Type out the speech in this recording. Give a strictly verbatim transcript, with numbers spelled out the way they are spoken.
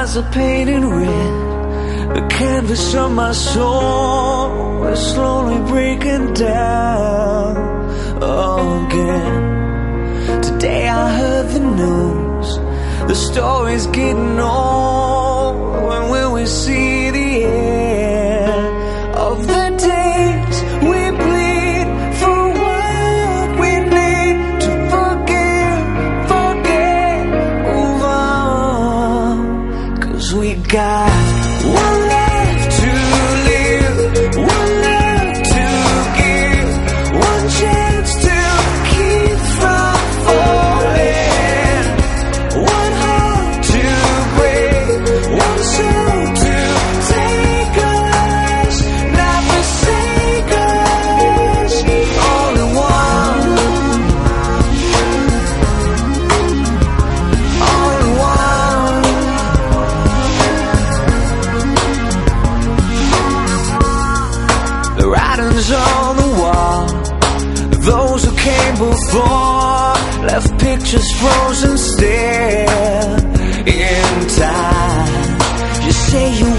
eyes are painted red. The canvas of my soul is slowly breaking down again. Today I heard the news, the story's getting old. When will we see the end of the days we bleed for what we need to forgive, forget, move on? Cause we got one life to live, one love to give, one chance to keep from falling, one heart to break, one soul to take us, not forsake us, all in one, all in one. The writings on the wall, those who came before left pictures frozen still in time. You say you